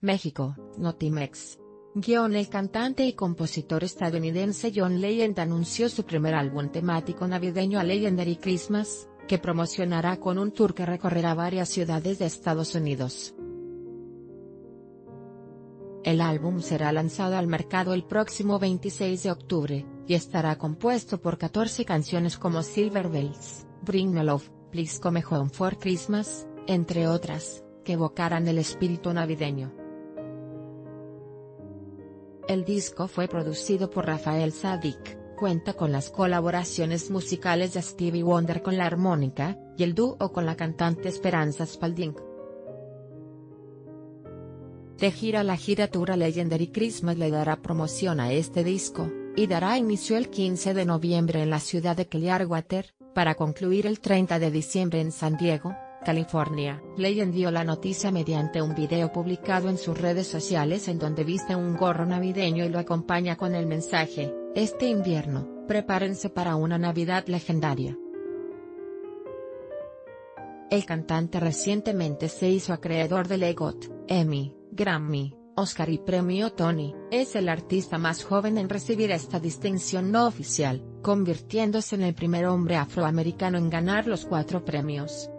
México, Notimex. El cantante y compositor estadounidense John Legend anunció su primer álbum temático navideño, A Legendary Christmas, que promocionará con un tour que recorrerá varias ciudades de Estados Unidos. El álbum será lanzado al mercado el próximo 26 de octubre, y estará compuesto por 14 canciones como Silver Bells, Bring Me Love, Please Come Home for Christmas, entre otras, que evocarán el espíritu navideño. El disco fue producido por Rafael Saadiq, cuenta con las colaboraciones musicales de Stevie Wonder con la armónica, y el dúo con la cantante Esperanza Spalding. De gira, la gira Tour A Legendary Christmas le dará promoción a este disco, y dará inicio el 15 de noviembre en la ciudad de Clearwater, para concluir el 30 de diciembre en San Diego, California. Legend dio la noticia mediante un video publicado en sus redes sociales en donde viste un gorro navideño y lo acompaña con el mensaje: "Este invierno, prepárense para una Navidad legendaria". El cantante recientemente se hizo acreedor del EGOT, Emmy, Grammy, Oscar y Premio Tony. Es el artista más joven en recibir esta distinción no oficial, convirtiéndose en el primer hombre afroamericano en ganar los 4 premios.